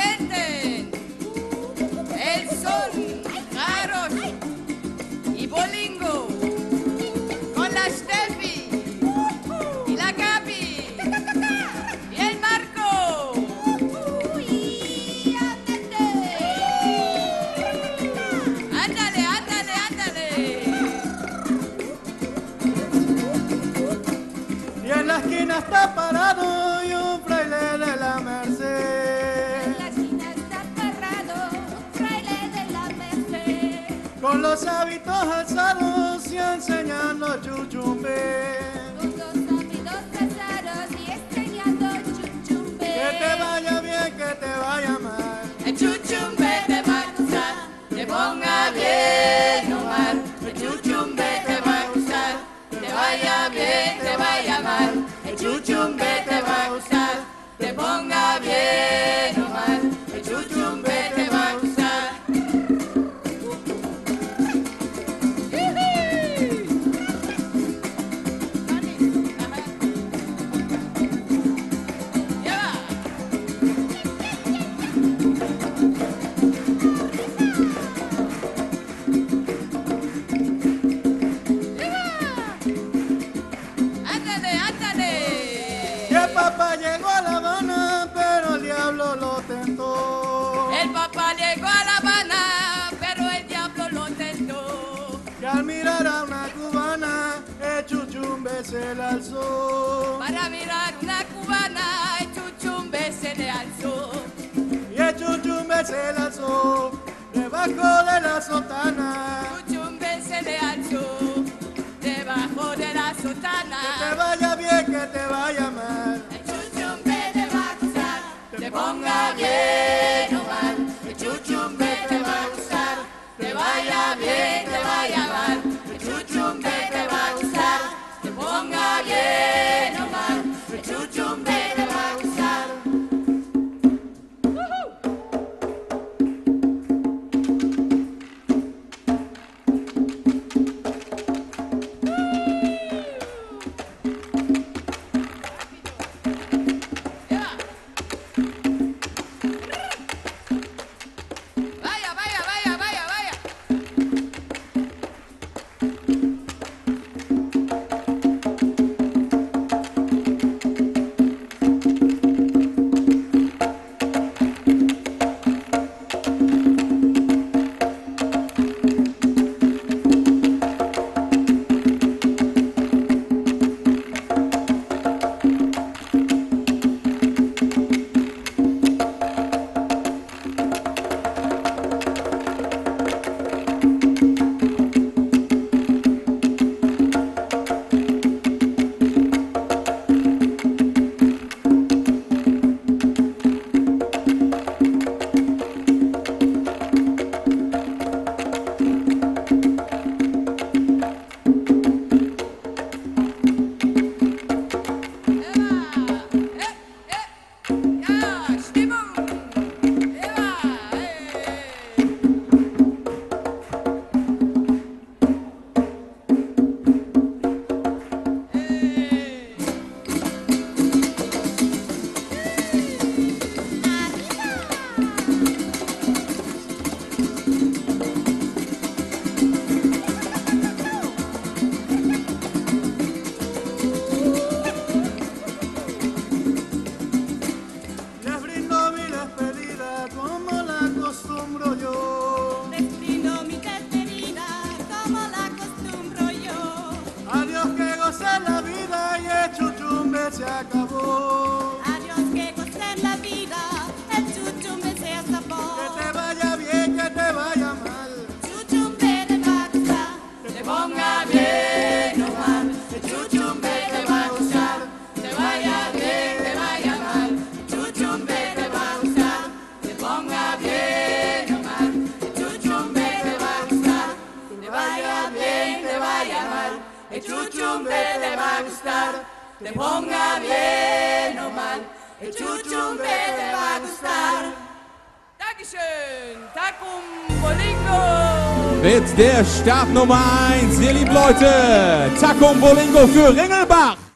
sienten. El son, Jaros y Bolingo. Con la Steffi y la Capi y el Marco. Ándale, ándale, ándale. Y en la esquina está parado y un fraile de la Merced. En la esquina está parado un fraile de la Merced. Con los hábitos alzados y enseñando chuchumbe. Con dos hábitos alzados y enseñando chuchumbe. Que te vaya bien, que te vaya mal. El chuchumbe te va a gustar, te ponga bien o mal. El chuchumbe te va a gustar, te vaya bien, te vaya mal. El chuchumbe te va a gustar, te ponga bien o mal. El chuchumbe te va a gustar. Ya va. Ándale, ándale. Y el papá llegó a La Habana, pero el diablo lo tentó. El papá llegó a La Habana, pero el diablo lo tentó. Y al mirar a una cubana, el chuchumbe se la alzó. Para mirar una cubana, el chuchumbe se le alzó. Y el chuchumbe se la alzó debajo de la sotana. Chuchumbe se le alzó debajo de la Que te sotana. vaya bien, que te vaya mal. El chuchumbe te va a gustar, te ponga bien o mal. El chuchumbe te va a gustar, te vaya bien, te vaya mal. El chuchumbe te va a gustar, te ponga bien o mal. El chuchumbe te va a gustar. Vaya, vaya, vaya, vaya, vaya. Les brindo mi despedida como la acostumbro yo. Les brindo mi despedida como la acostumbro yo. Adiós, que gocen la vida y el chuchumbe se acabó. Adiós, que gocen la vida, el chuchumbe se acabó. Que te vaya bien, que te vaya mal. Chuchumbe te va a gustar, Te ponga bien o mal. El chuchumbe te va a gustar, te vaya bien, te vaya mal. El chuchumbe te va a gustar, te ponga bien o mal. El chuchumbe te va a gustar, te vaya bien, te vaya mal. El chuchumbe te va a gustar, te ponga bien o mal. El chuchumbe te va a gustar. Dankeschön, Takum Bolingo. Mit der Startnummer 1, ihr lieben Leute, Takum Bolingo für Ringelbach.